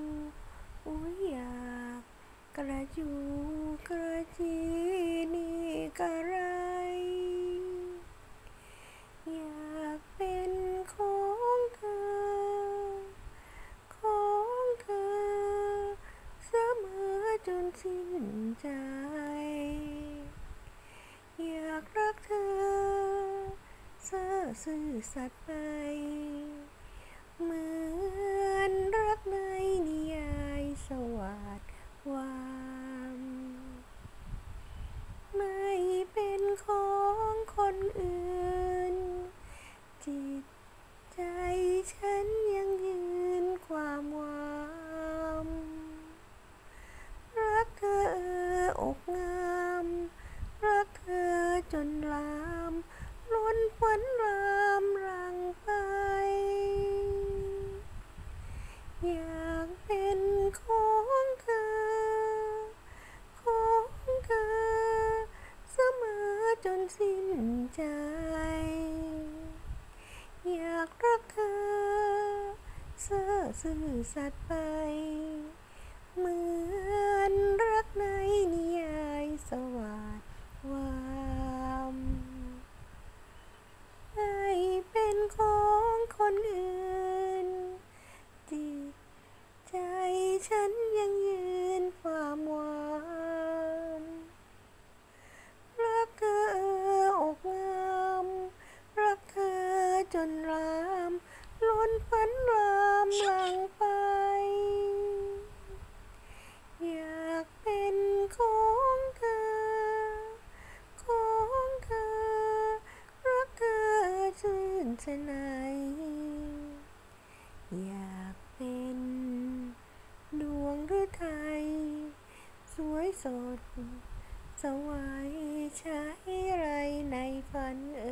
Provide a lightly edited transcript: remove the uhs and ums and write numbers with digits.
อุ้ยอยากกระจูกระจีนี่กระไรอยากเป็นของเธอของเธอเสมอจนสิ้นใจอยากรักเธอซื่อสัตย์ไปเหมือนรักในนิยายสวัสดิ์วามไม่เป็นของคนอื่นจิตใจฉันยังยืนความหวามรักเธออกงามรักเธอจนลามล้นฝันรามรังไปอยากเป็นของเธอของเธอเสมอจนสิ้นใจอยากรักเธอซื่อสัตย์ไปเหมือนรักในนิยายสวัสดิ์วามให้เป็นของคนอื่นจิตใจฉันยังยืนความหวานรักเธออกงามรักเธอจนลามล้นฝันรามลังไปอยากเป็นของเธอของเธอรักเธอชื่นชะไหนอยากเป็นดวงฤทัยสวยสดสวยใช้ไรในฝัน